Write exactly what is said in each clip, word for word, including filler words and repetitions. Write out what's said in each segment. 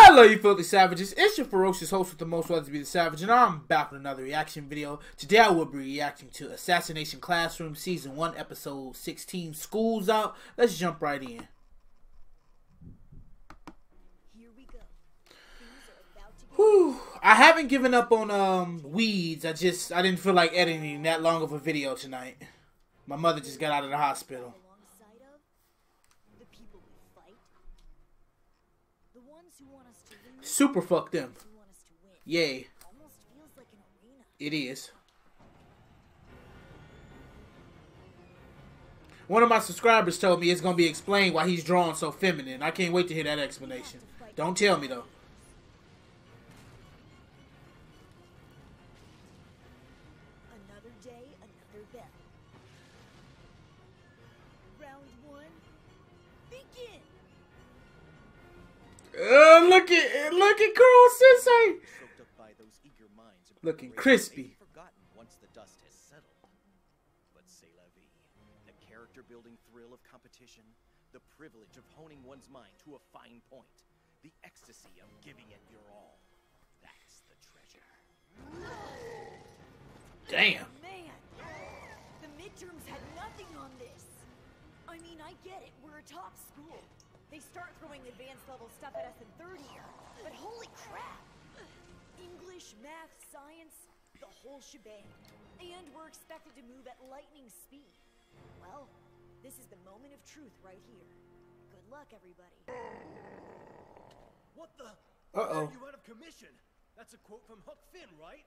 Hello, you filthy savages. It's your ferocious host with the most, Weathersby the Savage, and I'm back with another reaction video. Today I will be reacting to Assassination Classroom Season one, Episode sixteen, School's Out. Let's jump right in. Here we go. Whew. I haven't given up on um weeds. I just, I didn't feel like editing that long of a video tonight. My mother just got out of the hospital. Super fuck them. Yay. It is. One of my subscribers told me it's going to be explained why he's drawn so feminine. I can't wait to hear that explanation. Don't tell me though. Another day, another bell. Round one, begin. Uh, look at look at Kuro Sensei. Looking crispy. Forgotten once the dust has settled. But c'est la vie. The character-building thrill of competition, the privilege of honing one's mind to a fine point, the ecstasy of giving it your all. That's the treasure. Damn. Man, the midterms had nothing on this. I mean, I get it. We're a top school. They start throwing advanced level stuff at us in third year. But holy crap! English, math, science, the whole shebang. And we're expected to move at lightning speed. Well, this is the moment of truth right here. Good luck, everybody. What the? Uh-oh. Are you out of commission? That's a quote from Huck Finn, right?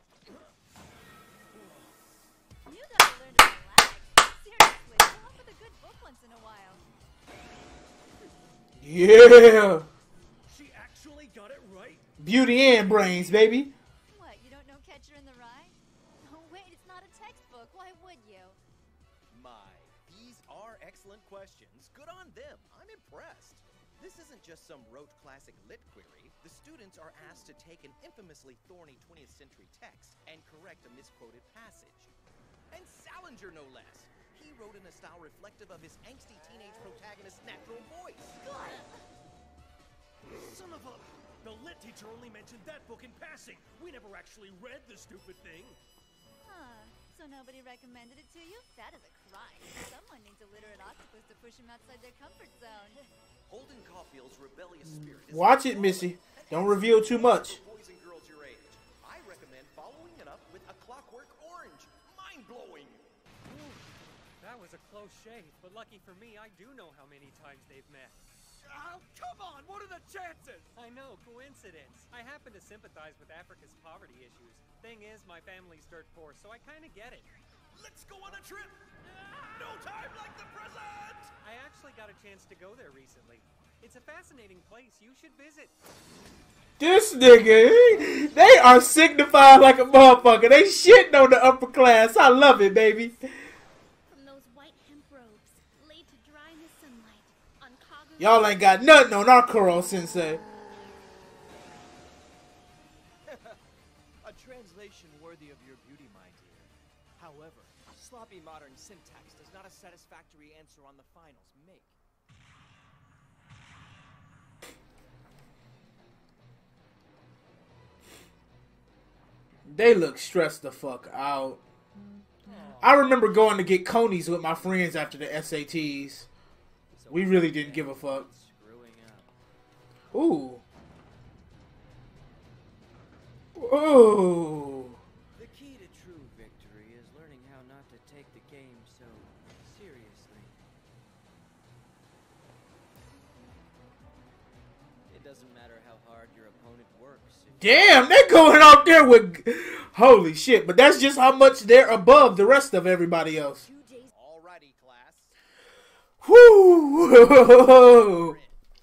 You gotta learn to relax. Seriously, come up with a good book once in a while. Yeah. She actually got it right. Beauty and brains, baby. What, you don't know Catcher in the Rye? Oh wait, it's not a textbook. Why would you? My, these are excellent questions. Good on them. I'm impressed. This isn't just some rote classic lit query. The students are asked to take an infamously thorny twentieth century text and correct a misquoted passage. And Salinger, no less. He wrote in a style reflective of his angsty teenage protagonist's natural voice. Son of a... The lit teacher only mentioned that book in passing. We never actually read the stupid thing. Huh. So nobody recommended it to you? That is a crime. Someone needs a literate octopus to push him outside their comfort zone. Holden Caulfield's rebellious spirit is... Watch it, Missy. Don't reveal too much. For boys and girls your age. I recommend following it up with A Clockwork Orange. Mind-blowing. That was a close shave, but lucky for me, I do know how many times they've met. Oh, come on! What are the chances? I know, coincidence. I happen to sympathize with Africa's poverty issues. Thing is, my family's dirt poor, so I kind of get it. Let's go on a trip! No time like the present! I actually got a chance to go there recently. It's a fascinating place. You should visit. This nigga, they are signified like a motherfucker. They shitting on the upper class. I love it, baby. Y'all ain't got nothing on our Kuro Sensei. A translation worthy of your beauty, my dear. However, sloppy modern syntax does not a satisfactory answer on the finals make. They look stressed the fuck out. I remember going to get conies with my friends after the S A Ts. We really didn't give a fuck. Ooh. Ooh. The key to true victory is learning how not to take the game so seriously. It doesn't matter how hard your opponent works. Damn, they're going out there with... Holy shit, but that's just how much they're above the rest of everybody else. Alrighty, class. Whoo!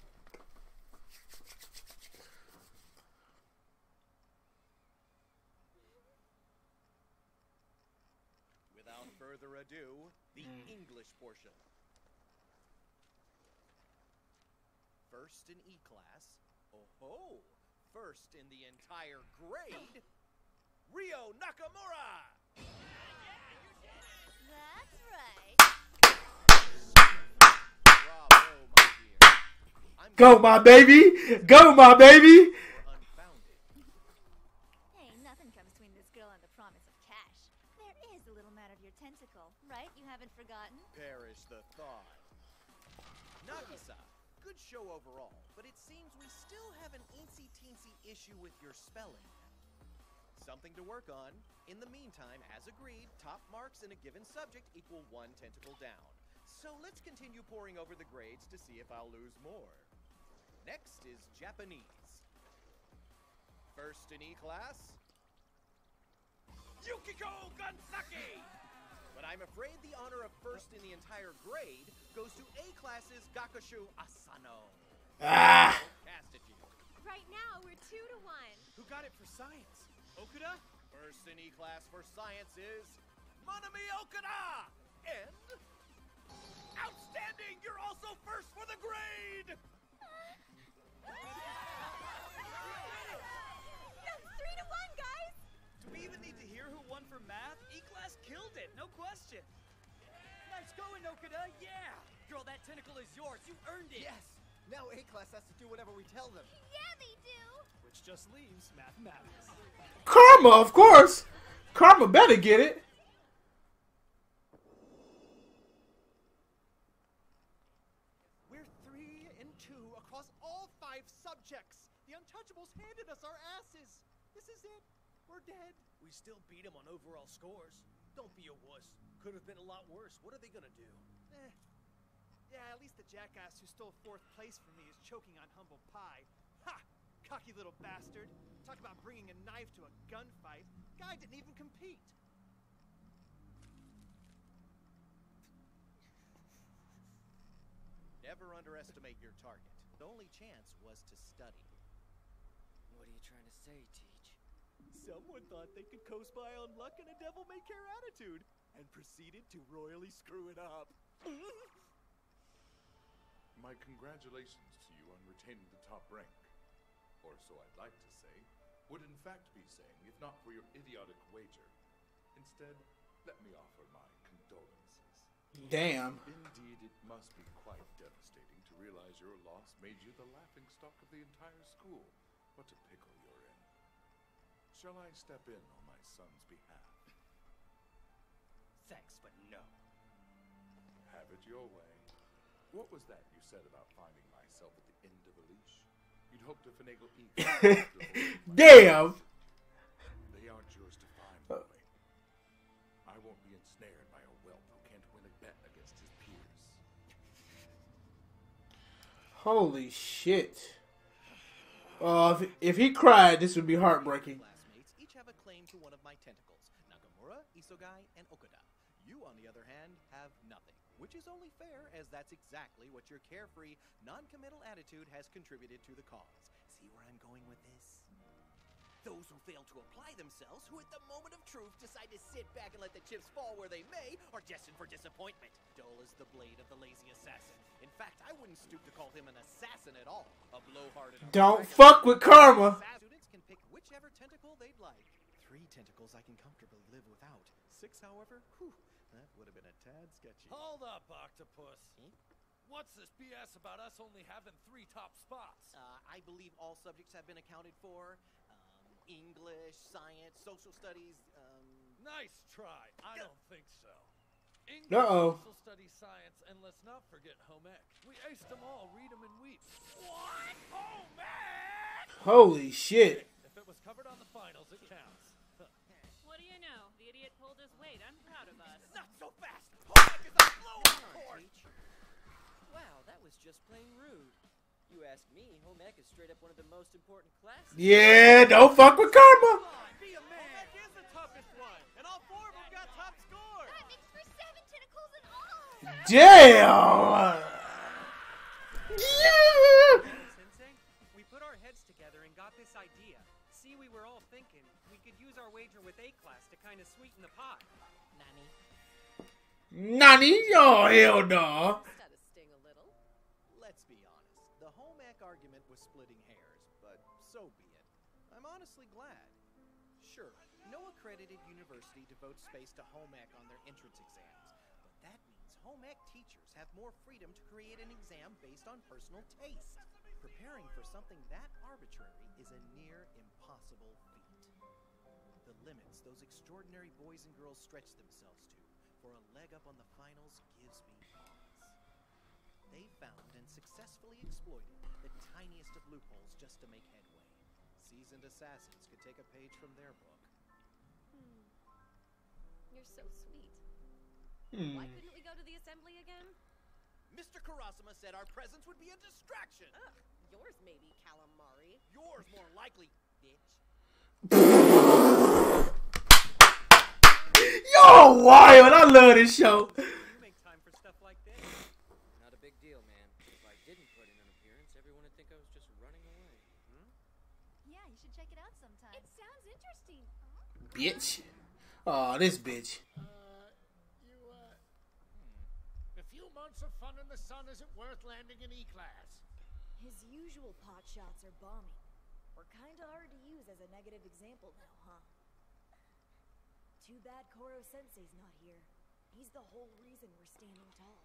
Without further ado, the English portion. First in E-class. Oh ho! First in the entire grade, Rio Nakamura! That's right. Bravo, my dear. I'm Go, my baby. Go, my baby. unfounded. Hey, nothing comes between this girl and the promise of cash. There is a little matter of your tentacle, right? You haven't forgotten? Perish the thought. Nagisa, good show overall, but it seems we still have an eensy-teensy issue with your spelling. Something to work on. In the meantime, as agreed, top marks in a given subject equal one tentacle down. So let's continue poring over the grades to see if I'll lose more. Next is Japanese. First in E-class, Yukiko Gansaki! but I'm afraid the honor of first in the entire grade goes to A-class's Gakushu Asano. Ah. Cast at you. Right now, we're two to one. Who got it for science? Okuda? First in E-class for science is Manami Okada! And outstanding! You're also first for the grade! That's three to one, guys. Do we even need to hear who won for math? E-class killed it, no question. Nice going, Okuda, yeah! Girl, that tentacle is yours, you earned it! Yes! Now A-class has to do whatever we tell them. Yeah, they do. Which just leaves mathematics. Karma, of course. Karma better get it. We're three and two across all five subjects. The Untouchables handed us our asses. This is it. We're dead. We still beat him on overall scores. Don't be a wuss. Could have been a lot worse. What are they gonna do? Eh. Yeah, at least the jackass who stole fourth place from me is choking on humble pie. Ha! Cocky little bastard. Talk about bringing a knife to a gunfight. Guy didn't even compete. Never underestimate your target. The only chance was to study. What are you trying to say, Teach? Someone thought they could coast by on luck and a devil-may-care attitude, and proceeded to royally screw it up. My congratulations to you on retaining the top rank. Or so I'd like to say. Would in fact be saying, if not for your idiotic wager. Instead, let me offer my condolences. Damn. Indeed, it must be quite devastating to realize your loss made you the laughingstock of the entire school. What a pickle you're in. Shall I step in on my son's behalf? Thanks, but no. Have it your way. What was that you said about finding myself at the end of a leash? You'd hope to finagle equal. Damn. They aren't yours to find, boy. I won't be ensnared by a whelp who can't win a bet against his peers. Holy shit. Uh, if, if he cried, this would be heartbreaking. Classmates each have a claim to one of my tentacles. Nakamura, Isogai, and Okuda. You, on the other hand, have nothing. Which is only fair, as that's exactly what your carefree, non-committal attitude has contributed to the cause. See where I'm going with this? Those who fail to apply themselves, who at the moment of truth decide to sit back and let the chips fall where they may, are destined for disappointment. Dull as the blade of the lazy assassin. In fact, I wouldn't stoop to call him an assassin at all. A blowhard and a Don't dragon. fuck with karma. Students can pick whichever tentacle they'd like. Three tentacles I can comfortably live without. Six, however, whew, that would have been a tad sketchy. Hold up, Octopus. Hmm? What's this B S about us only having three top spots? Uh, I believe all subjects have been accounted for. Um, English, science, social studies, um... Nice try. I Yeah. don't think so. English, Uh-oh. social studies, science, and let's not forget home ec. We aced them all, read them and weep. What? Home ec? Holy shit. If it was covered on the finals, it counts. What do you know? The idiot pulled his weight. I'm proud of us. Not so fast! Home ec is a blow-up course! Wow, that was just plain rude. You ask me, home ec is straight up one of the most important classes. Yeah, don't fuck with karma. Be a man! Home ec is the toughest one, and all four of them got top scores! That makes for seven tentacles in all. Damn. Yeah. Sensei, we put our heads together and got this idea. See, we were all thinking we could use our wager with A-class to kind of sweeten the pot. Nani? Nani? Oh, hell no. Gotta sting a little. Let's be honest. The home ec argument was splitting hairs, but so be it. I'm honestly glad. Sure, no accredited university devotes space to home ec on their entrance exams, but that means home ec teachers have more freedom to create an exam based on personal taste. Preparing for something that arbitrary is a near impossible feat. The limits those extraordinary boys and girls stretch themselves to for a leg up on the finals gives me pause. They found and successfully exploited the tiniest of loopholes just to make headway. Seasoned assassins could take a page from their book. Hmm. You're so sweet. Hmm. Why couldn't we go to the assembly again? Mister Karasuma said our presence would be a distraction. Ugh, yours maybe, calamari. Yours more likely, bitch. Yo, wild! I love this show. You make time for stuff like this. Not a big deal, man. If I didn't put in an appearance, everyone would think I was just running away. Hmm? Yeah, you should check it out sometime. It sounds interesting. Bitch. Oh, this bitch. Uh, you, uh... Hmm. A few months of fun in the sun isn't worth landing in E-class. His usual pot shots are bombing. We're kinda hard to use as a negative example now, huh? Too bad Koro-sensei's not here. He's the whole reason we're standing tall.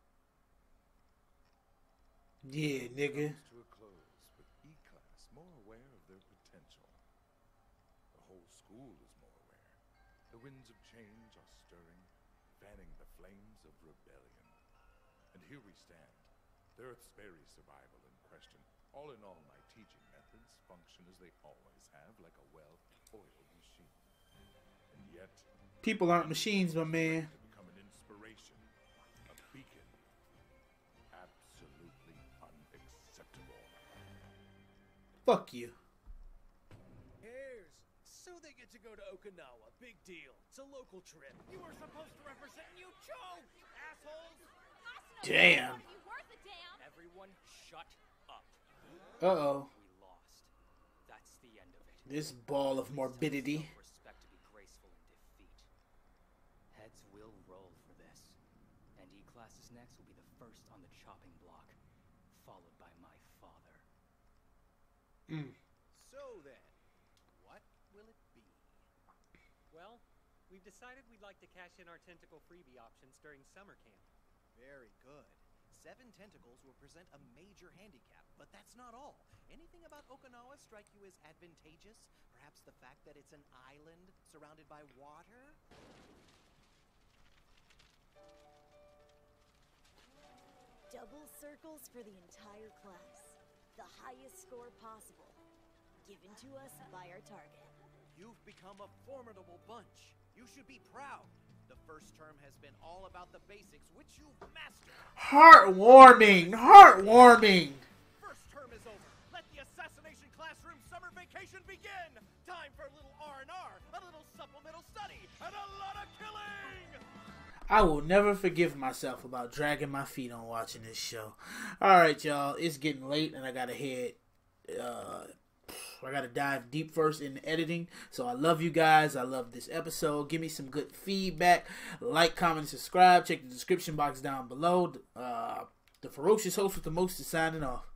Yeah, nigga. To a close, with E-class more aware of their potential. The whole school is more aware. The winds of change are stirring, fanning the flames of rebellion. And here we stand, the Earth's very survival in question. All in all, my teaching methods function as they always have, like a well-oiled machine. And yet, people aren't machines, my man. to become an inspiration, a beacon. Absolutely unacceptable. Fuck you. Cares? So they get to go to Okinawa. Big deal. It's a local trip. You were supposed to represent and you chose, assholes! Damn. Are you worth a damn? Everyone shut up. Uh-oh. We lost. That's the end of it. This ball of morbidity. Respect to be graceful in defeat. Heads will roll for this. And E-Class's next will be the first on the chopping block, followed by my father. Mm. So then, what will it be? Well, we've decided we'd like to cash in our tentacle freebie options during summer camp. Very good. Seven tentacles will present a major handicap, but that's not all. Anything about Okinawa strike you as advantageous? Perhaps the fact that it's an island surrounded by water? Double circles for the entire class. The highest score possible. Given to us by our target. You've become a formidable bunch. You should be proud. The first term has been all about the basics, which you've mastered. Heartwarming. Heartwarming. First term is over. Let the Assassination Classroom summer vacation begin. Time for a little R and R, a little supplemental study, and a lot of killing! I will never forgive myself about dragging my feet on watching this show. Alright, y'all. It's getting late, and I gotta head... Uh, I gotta dive deep first in the editing. So I love you guys. I love this episode. Give me some good feedback. Like, comment, and subscribe. Check the description box down below. Uh, the ferocious host with the most is signing off.